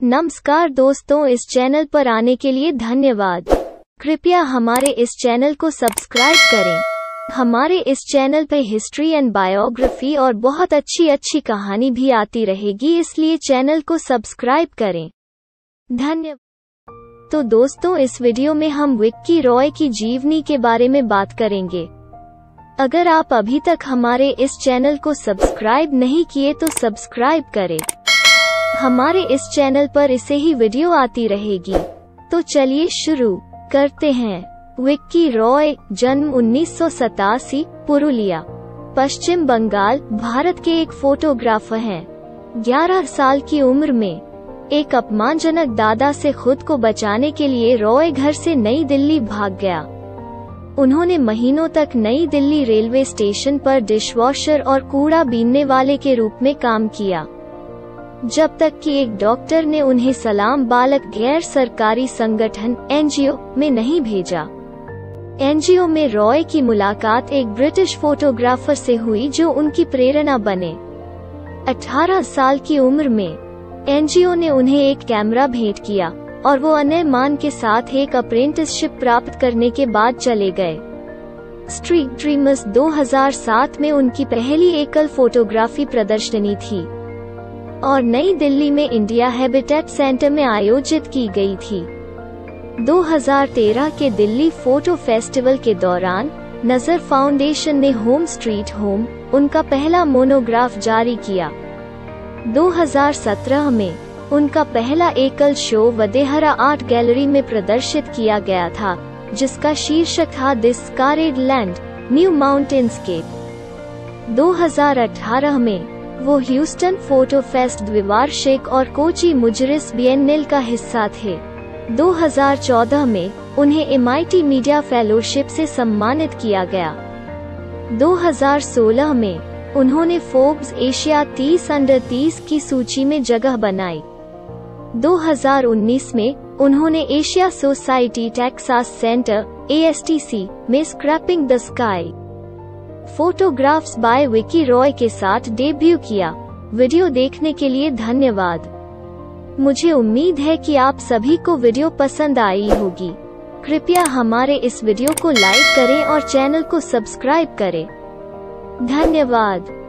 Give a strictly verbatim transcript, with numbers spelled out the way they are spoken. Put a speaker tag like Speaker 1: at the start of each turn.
Speaker 1: नमस्कार दोस्तों, इस चैनल पर आने के लिए धन्यवाद। कृपया हमारे इस चैनल को सब्सक्राइब करें। हमारे इस चैनल पे हिस्ट्री एंड बायोग्राफी और बहुत अच्छी अच्छी कहानी भी आती रहेगी, इसलिए चैनल को सब्सक्राइब करें। धन्यवाद। तो दोस्तों, इस वीडियो में हम विक्की रॉय की जीवनी के बारे में बात करेंगे। अगर आप अभी तक हमारे इस चैनल को सब्सक्राइब नहीं किए तो सब्सक्राइब करें। हमारे इस चैनल पर इसे ही वीडियो आती रहेगी। तो चलिए शुरू करते हैं। विक्की रॉय जन्म उन्नीस सौ सतासी, पुरुलिया, पश्चिम बंगाल, भारत के एक फोटोग्राफर हैं। ग्यारह साल की उम्र में एक अपमानजनक दादा से खुद को बचाने के लिए रॉय घर से नई दिल्ली भाग गया। उन्होंने महीनों तक नई दिल्ली रेलवे स्टेशन पर डिशवॉशर और कूड़ा बीनने वाले के रूप में काम किया, जब तक कि एक डॉक्टर ने उन्हें सलाम बालक गैर सरकारी संगठन एनजीओ में नहीं भेजा। एनजीओ में रॉय की मुलाकात एक ब्रिटिश फोटोग्राफर से हुई जो उनकी प्रेरणा बने। अठारह साल की उम्र में एनजीओ ने उन्हें एक कैमरा भेंट किया और वो अनय मान के साथ एक अप्रेंटिसशिप प्राप्त करने के बाद चले गए। स्ट्रीट ड्रीमर्स दो हज़ार सात में उनकी पहली एकल फोटोग्राफी प्रदर्शनी थी और नई दिल्ली में इंडिया हैबिटेट सेंटर में आयोजित की गई थी। दो हज़ार तेरह के दिल्ली फोटो फेस्टिवल के दौरान नजर फाउंडेशन ने होम स्ट्रीट होम, उनका पहला मोनोग्राफ जारी किया। दो हज़ार सत्रह में उनका पहला एकल शो वदेहरा आर्ट गैलरी में प्रदर्शित किया गया था, जिसका शीर्षक था this sacred land, new mountainscape. दो हज़ार अठारह में वो ह्यूस्टन फोटो फेस्ट द्विवार्षिक और कोची मुजरिस बिएन्नियल का हिस्सा थे। दो हज़ार चौदह में उन्हें एमआईटी मीडिया फेलोशिप से सम्मानित किया गया। दो हज़ार सोलह में उन्होंने फोर्ब्स एशिया तीस अंडर तीस की सूची में जगह बनाई। दो हज़ार उन्नीस में उन्होंने Asia Society Texas Center A S T C में scraping the sky photographs by Vicky Roy के साथ डेब्यू किया। वीडियो देखने के लिए धन्यवाद। मुझे उम्मीद है कि आप सभी को वीडियो पसंद आई होगी। कृपया हमारे इस वीडियो को लाइक करें और चैनल को सब्सक्राइब करें। धन्यवाद।